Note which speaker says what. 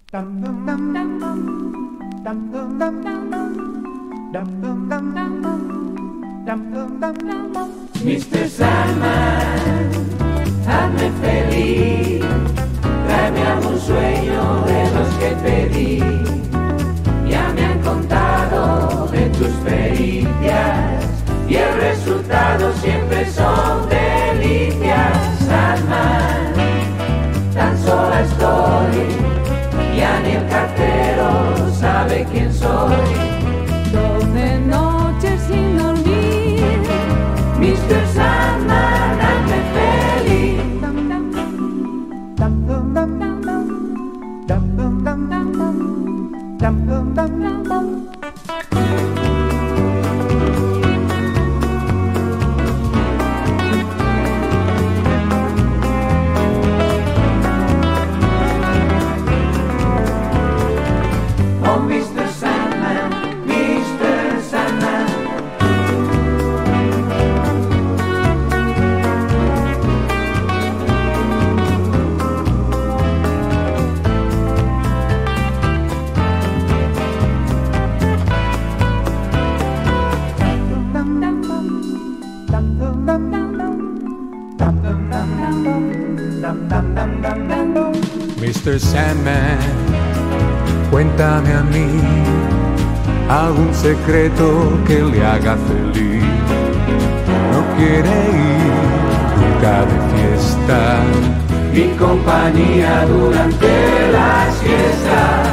Speaker 1: Mr. Sandman, hazme feliz, tráeme algún sueño de los que pedí. Ya me han contado de tus pericias y el resultado siempre son delicias. Sandman, tan sola estoy, ya ni el cartero sabe quién soy.
Speaker 2: 12 noches sin dormir,
Speaker 1: Mr. Sandman, hazme feliz. Oh, Mr. Sandman, Mr. Sandman.
Speaker 3: Mr. Sandman, cuéntame a mí algún secreto que le haga feliz. No quiere ir nunca de fiesta,
Speaker 1: Mi compañía durante las fiestas.